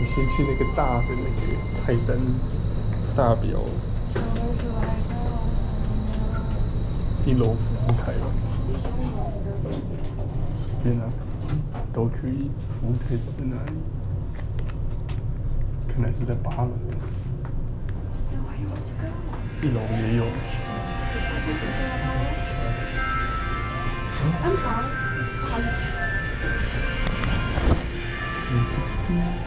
先去那个大的那个菜单大表1楼服务台吧，随便啊，都可以。服务台是在哪里？可能是在8楼。1楼也有。 I'm sorry.